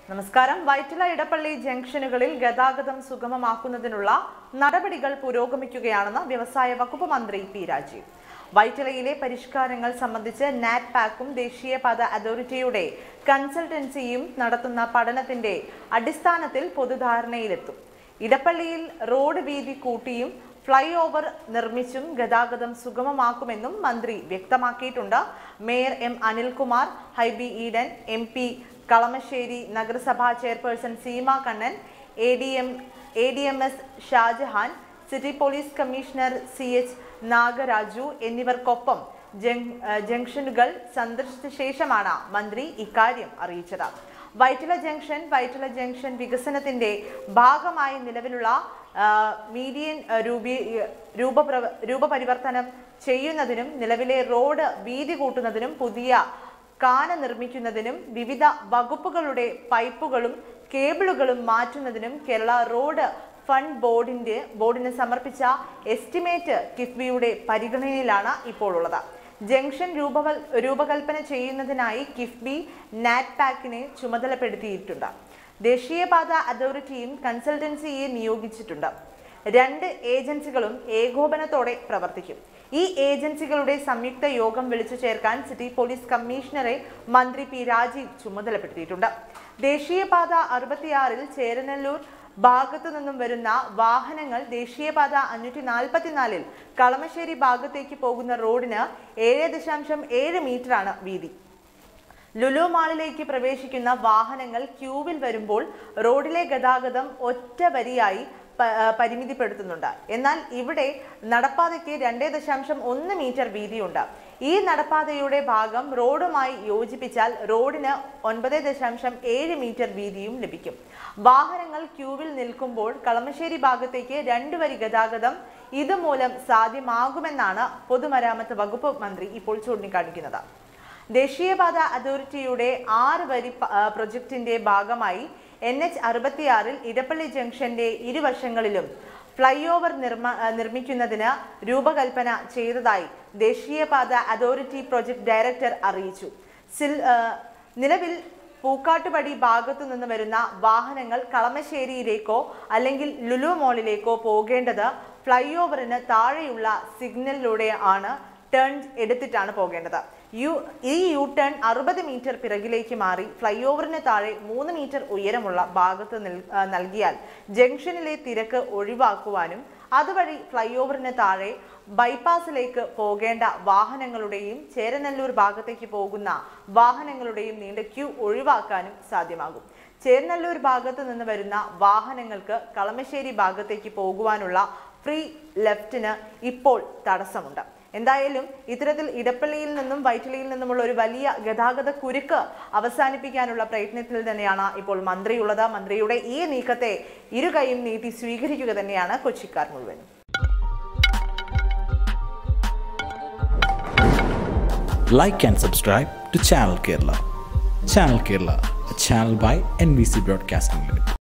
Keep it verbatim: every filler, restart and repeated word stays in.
നമസ്കാരം. വൈറ്റില ഇടപ്പള്ളി ജംഗ്ഷനുകളിൽ ഗതാഗതം സുഗമമാക്കുന്നതിനുള്ള നടപടികൾ പുരോഗമിക്കുകയാണെന്ന് വ്യവസായ വകുപ്പ് മന്ത്രി പി രാജീവ്. വൈറ്റിലയിലെ പരിഷ്കാരങ്ങൾ സംബന്ധിച്ച് നാറ്റ് പാക്കും ദേശീയപാത അതോറിറ്റിയുടെ കൺസൾട്ടൻസിയും നടത്തുന്ന പഠനത്തിന്റെ അടിസ്ഥാനത്തിൽ പൊതുധാരണയിലെത്തും. ഇടപ്പള്ളിയിൽ റോഡ് വീതി കൂട്ടിയും ഫ്ലൈ ഓവർ നിർമ്മിച്ചും ഗതാഗതം സുഗമമാക്കുമെന്നും മന്ത്രി വ്യക്തമാക്കിയിട്ടുണ്ട്. Mayor M Anilkumar, Hibi Eden, M P Kalamassery നഗരസഭാ chairperson Seema Kannan, A D M A D M S Shajahan, city police commissioner C H Nagaraju എന്നിവർക്കൊപ്പം ജംഗ്ഷനുകൾ സന്ദർശിച്ച ശേഷമാണ് മന്ത്രി ഇക്കാര്യം അറിയിച്ചത്. വൈറ്റില ജംഗ്ഷൻ വൈറ്റില ജംഗ്ഷൻ വികസനത്തിന്റെ ഭാഗമായി നിലവിലുള്ള മീഡിയൻ രൂപീ രൂപ രൂപപരിവർത്തനം ചെയ്യുന്നതിനും നിലവിലെ റോഡ് വീതി കൂട്ടുന്നതിനും പുതിയ കാന നിർമ്മിക്കുന്നതിനും വിവിധ വകുപ്പുകളുടെ പൈപ്പുകളും കേബിളുകളും മാറ്റുന്നതിനും കേരള റോഡ് ഫണ്ട് ബോർഡിന്റെ ബോർഡിന് സമർപ്പിച്ച എസ്റ്റിമേറ്റ് കിഫ്ബിയുടെ പരിഗണനയിലാണ് ഇപ്പോൾ ഉള്ളത്. ജംഗ്ഷൻ രൂപവൽ രൂപകൽപ്പന ചെയ്യുന്നതിനായി കിഫ്ബി നാറ്റ് പാക്കിനെ ചുമതലപ്പെടുത്തിയിട്ടുണ്ട്. ദേശീയപാത അതോറിറ്റിയും കൺസൾട്ടൻസിയെ നിയോഗിച്ചിട്ടുണ്ട്. രണ്ട് ഏജൻസികളും ഏകോപനത്തോടെ പ്രവർത്തിക്കും. ഈ ഏജൻസികളുടെ സംയുക്ത യോഗം വിളിച്ചു ചേർക്കാൻ സിറ്റി പോലീസ് കമ്മീഷണറെ മന്ത്രി പി രാജീവ് ചുമതലപ്പെടുത്തിയിട്ടുണ്ട്. ദേശീയപാത അറുപത്തിയാറിൽ ചേരനല്ലൂർ ഭാഗത്തു നിന്നും വരുന്ന വാഹനങ്ങൾ ദേശീയപാത അഞ്ഞൂറ്റി നാൽപ്പത്തിനാലിൽ കളമശ്ശേരി ഭാഗത്തേക്ക് പോകുന്ന റോഡിന് ഏഴ് ദശാംശം ഏഴ് മീറ്ററാണ് വീതി. ലുലു മാളിലേക്ക് പ്രവേശിക്കുന്ന വാഹനങ്ങൾ ക്യൂവിൽ വരുമ്പോൾ റോഡിലെ ഗതാഗതം ഒറ്റ വരിയായി പരിമിതിപ്പെടുത്തുന്നുണ്ട്. എന്നാൽ ഇവിടെ നടപ്പാതയ്ക്ക് രണ്ട് ദശാംശം ഒന്ന് മീറ്റർ വീതിയുണ്ട്. ഈ നടപ്പാതയുടെ ഭാഗം റോഡുമായി യോജിപ്പിച്ചാൽ റോഡിന് ഒൻപത് ദശാംശം ഏഴ് മീറ്റർ വീതിയും ലഭിക്കും. വാഹനങ്ങൾ ക്യൂവിൽ നിൽക്കുമ്പോൾ കളമശ്ശേരി ഭാഗത്തേക്ക് രണ്ടു വരി ഗതാഗതം ഇതുമൂലം സാധ്യമാകുമെന്നാണ് പൊതുമരാമത്ത് വകുപ്പ് മന്ത്രി ഇപ്പോൾ ചൂണ്ടിക്കാണിക്കുന്നത്. ദേശീയപാത അതോറിറ്റിയുടെ ആറ് വരി പ്രൊജക്ടിന്റെ ഭാഗമായി എൻ എച്ച് അറുപത്തിയാറിൽ ഇടപ്പള്ളി ജംഗ്ഷന്റെ ഇരുവശങ്ങളിലും ഫ്ലൈ ഓവർ നിർമ്മ നിർമ്മിക്കുന്നതിന് രൂപകൽപ്പന ചെയ്തതായി ദേശീയപാത അതോറിറ്റി പ്രൊജക്ട് ഡയറക്ടർ അറിയിച്ചു. സിൽ നിലവിൽ പൂക്കാട്ടുപടി ഭാഗത്തു നിന്ന് വരുന്ന വാഹനങ്ങൾ കളമശ്ശേരിയിലേക്കോ അല്ലെങ്കിൽ ലുലു മോളിലേക്കോ പോകേണ്ടത് ഫ്ലൈ ഓവറിന് താഴെയുള്ള സിഗ്നലിലൂടെ ആണ് ടേൺ എടുത്തിട്ടാണ് പോകേണ്ടത്. യു ഈ യു ടേൺ അറുപത് മീറ്റർ പിറകിലേക്ക് മാറി ഫ്ലൈ ഓവറിന് താഴെ മൂന്ന് മീറ്റർ ഉയരമുള്ള ഭാഗത്ത് നൽകിയാൽ ജംഗ്ഷനിലെ തിരക്ക് ഒഴിവാക്കുവാനും അതുവഴി ഫ്ലൈ ഓവറിന് താഴെ ബൈപ്പാസിലേക്ക് പോകേണ്ട വാഹനങ്ങളുടെയും ചേരനല്ലൂർ ഭാഗത്തേക്ക് പോകുന്ന വാഹനങ്ങളുടെയും നീണ്ട ക്യൂ ഒഴിവാക്കാനും സാധ്യമാകും. ചേരനല്ലൂർ ഭാഗത്ത് നിന്ന് വരുന്ന വാഹനങ്ങൾക്ക് കളമശ്ശേരി ഭാഗത്തേക്ക് പോകുവാനുള്ള ഫ്രീ ലെഫ്റ്റിന് ഇപ്പോൾ തടസ്സമുണ്ട്. എന്തായാലും ഇത്തരത്തിൽ ഇടപ്പള്ളിയിൽ നിന്നും വൈറ്റിലയിൽ നിന്നുമുള്ള ഒരു വലിയ ഗതാഗത കുരുക്ക് അവസാനിപ്പിക്കാനുള്ള പ്രയത്നത്തിൽ തന്നെയാണ് ഇപ്പോൾ മന്ത്രിയുള്ളത്. മന്ത്രിയുടെ ഈ നീക്കത്തെ ഇരുകൈയും നീട്ടി സ്വീകരിക്കുക തന്നെയാണ് കൊച്ചിക്കാർ മുഴുവൻ. Like and subscribe to Channel Kerala. Channel Kerala, a channel by N B C Broadcasting Limited.